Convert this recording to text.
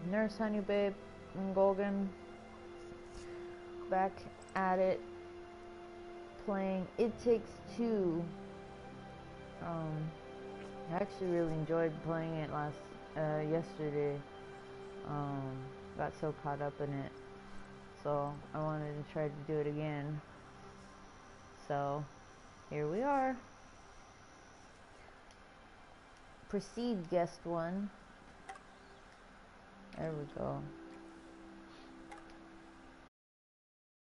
Nurse Honey Babe and Golgan back at it, playing It Takes Two. I actually really enjoyed playing it yesterday. Got so caught up in it, so I wanted to try to do it again. So here we are. Proceed, guest one. There we go.